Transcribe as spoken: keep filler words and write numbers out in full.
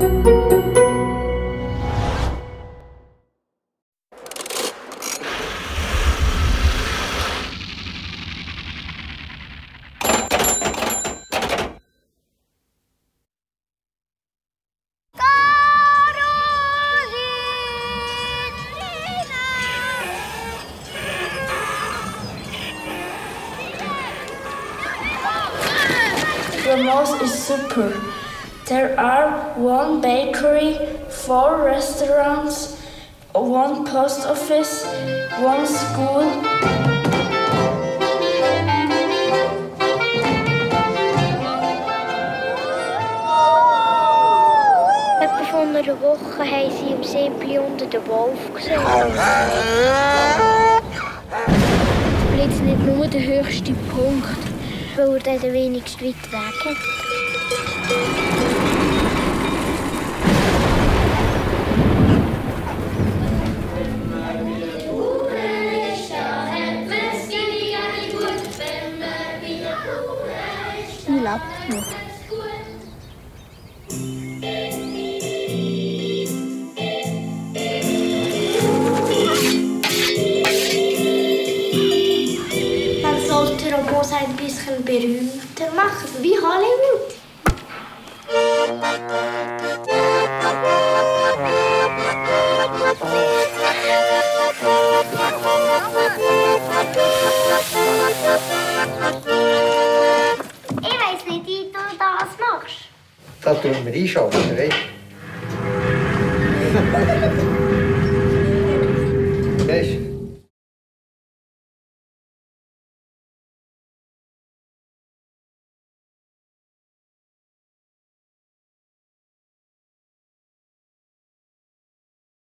The mall is super. There are one bakery, four restaurants, one post office, one school. Etwa vor einer Woche haben sie im Simpli unter den Wolf gesehen. Ich will jetzt nicht nur den höchsten Punkt, weil er dann den wenigsten weit weg hat. Ich lasse noch. Man sollte Robots ein bisschen berühmter machen, wie Hollywood. Ich weiss nicht, wie du das machst. Das tun wir einschalten, weißt du?